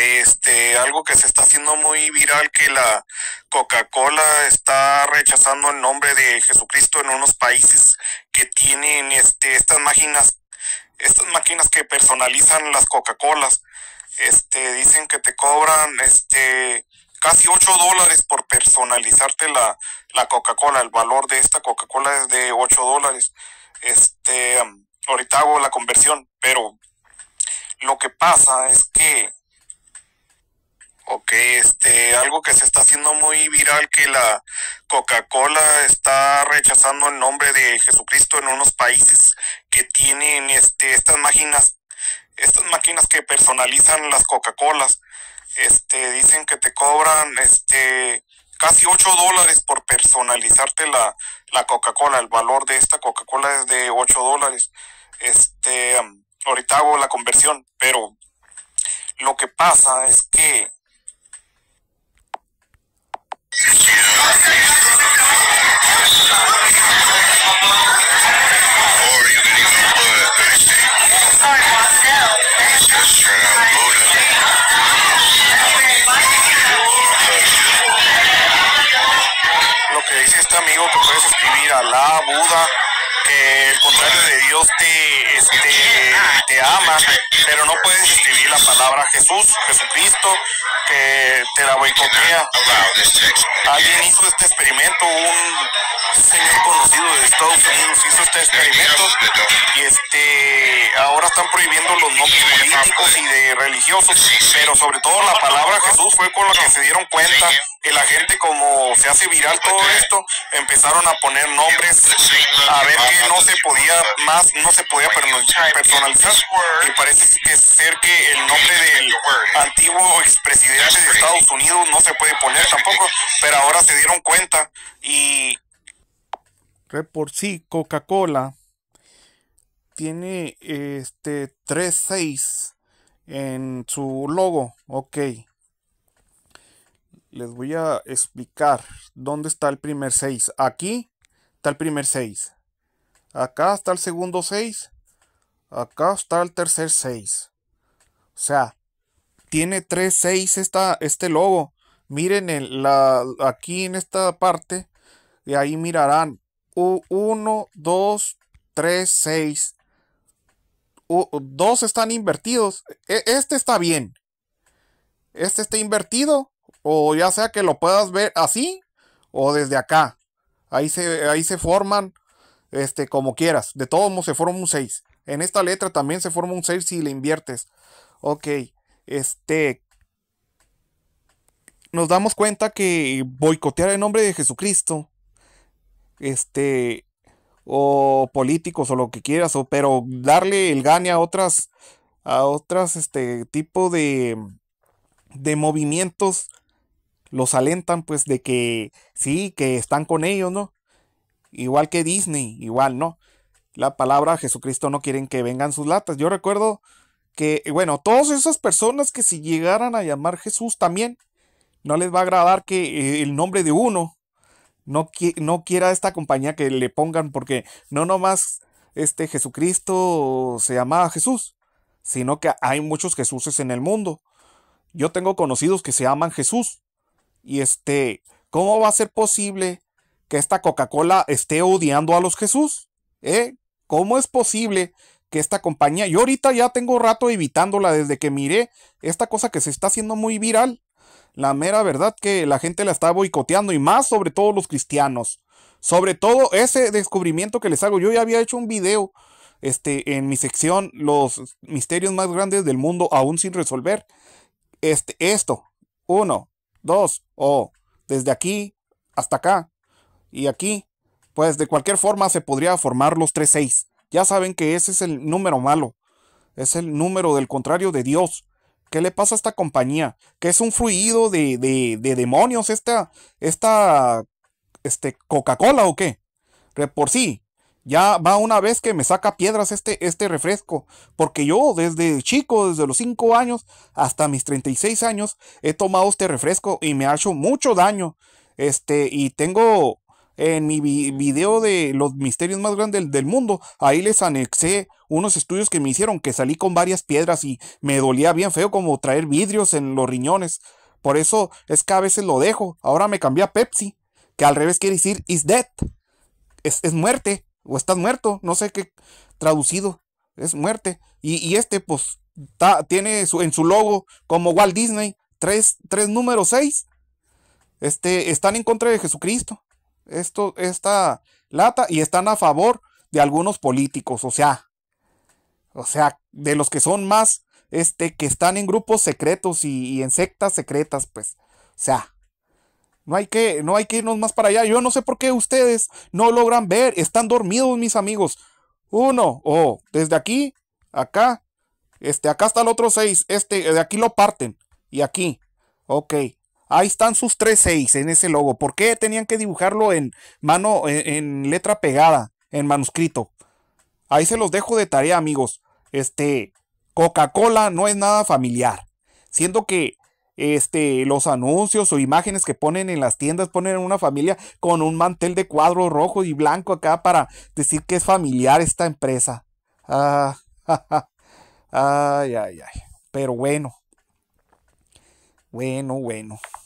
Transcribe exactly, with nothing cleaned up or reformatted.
este, algo que se está haciendo muy viral, que la Coca-Cola está rechazando el nombre de Jesucristo en unos países que tienen este, estas máquinas, estas máquinas que personalizan las Coca-Colas. Este, dicen que te cobran este, casi ocho dólares por personalizarte la, la Coca-Cola. El valor de esta Coca-Cola es de ocho dólares. Este, ahorita hago la conversión, pero lo que pasa es que Ok, este, algo que se está haciendo muy viral, que la Coca-Cola está rechazando el nombre de Jesucristo en unos países que tienen este, estas máquinas, estas máquinas que personalizan las Coca-Colas. Este, dicen que te cobran este, casi ocho dólares por personalizarte la, la Coca-Cola. El valor de esta Coca-Cola es de ocho dólares. Este, ahorita hago la conversión, pero lo que pasa es que lo que dice este amigo, que puedes escribir Alá, Buda, que el contrario de Dios te, este, te ama, pero no puedes escribir la palabra Jesús, Jesucristo, que te la boicotea. Alguien hizo este experimento, un señor conocido de Estados Unidos hizo este experimento, y este ahora están prohibiendo los nombres políticos y de religiosos, pero sobre todo la palabra Jesús fue con la que se dieron cuenta. Y la gente, como se hace viral todo esto, empezaron a poner nombres a ver que no se podía más, no se podía personalizar, y parece que ser que el nombre del antiguo expresidente de Estados Unidos no se puede poner tampoco, pero ahora se dieron cuenta. Y por sí, Coca-Cola tiene este tres seis en su logo. Ok, les voy a explicar dónde está el primer seis. Aquí está el primer seis. Acá está el segundo seis. Acá está el tercer seis. O sea, tiene tres seis esta, este logo. Miren el, la, aquí en esta parte. Y ahí mirarán. uno, dos, tres, seis. Dos están invertidos. Este está bien. Este está invertido. O ya sea que lo puedas ver así o desde acá. Ahí se, ahí se forman este, como quieras. De todos modos se forma un seis. En esta letra también se forma un seis si le inviertes. Ok. Este. Nos damos cuenta que boicotear el nombre de Jesucristo. Este. O políticos o lo que quieras. O, pero darle el gane a otras. A otras. Este. Tipo de. De movimientos. Los alentan pues de que sí, que están con ellos, ¿no? Igual que Disney, igual, ¿no? La palabra Jesucristo no quieren que vengan sus latas. Yo recuerdo que, bueno, todas esas personas que si llegaran a llamar Jesús también, no les va a agradar que el nombre de uno no, qui no quiera esta compañía que le pongan, porque no nomás este Jesucristo se llama Jesús, sino que hay muchos Jesuses en el mundo. Yo tengo conocidos que se llaman Jesús. Y este, ¿cómo va a ser posible que esta Coca-Cola esté odiando a los Jesús? ¿Eh? ¿Cómo es posible que esta compañía, yo ahorita ya tengo rato evitándola desde que miré esta cosa que se está haciendo muy viral? La mera verdad que la gente la está boicoteando, y más sobre todo los cristianos. Sobre todo ese descubrimiento que les hago. Yo ya había hecho un video este, en mi sección, los misterios más grandes del mundo aún sin resolver. Este, esto, uno. Dos, o desde aquí hasta acá y aquí, pues de cualquier forma se podría formar los tres seis. Ya saben que ese es el número malo, es el número del contrario de Dios. ¿Qué le pasa a esta compañía? ¿Que es un fluido de, de, de demonios esta, esta este, Coca-Cola o qué? Por sí, ya va una vez que me saca piedras este, este refresco, porque yo desde chico, desde los cinco años hasta mis treinta y seis años, he tomado este refresco y me ha hecho mucho daño. Este, y tengo En mi vi- video de los misterios más grandes del, del mundo, ahí les anexé unos estudios que me hicieron, que salí con varias piedras y me dolía bien feo como traer vidrios en los riñones. Por eso es que a veces lo dejo. Ahora me cambié a Pepsi, que al revés quiere decir is dead. Es, es muerte, o estás muerto, no sé qué traducido, es muerte. Y, y este, pues, ta- tiene su, en su logo, como Walt Disney, tres, tres número seis. Este, están en contra de Jesucristo. Esto, esta lata, y están a favor de algunos políticos, o sea, o sea, de los que son más, este, que están en grupos secretos y, y en sectas secretas, pues, o sea, no hay que, no hay que irnos más para allá. Yo no sé por qué ustedes no logran ver, están dormidos, mis amigos. Uno, oh, desde aquí, acá, este, acá está el otro seis, este, de aquí lo parten, y aquí, ok. Ahí están sus tres seis en ese logo. ¿Por qué tenían que dibujarlo en mano, en, en letra pegada, en manuscrito? Ahí se los dejo de tarea, amigos. Este, Coca-Cola no es nada familiar. Siendo que este, los anuncios o imágenes que ponen en las tiendas ponen una familia con un mantel de cuadro rojo y blanco acá para decir que es familiar esta empresa. Ah, ay, ay, ay. Pero bueno, bueno, bueno.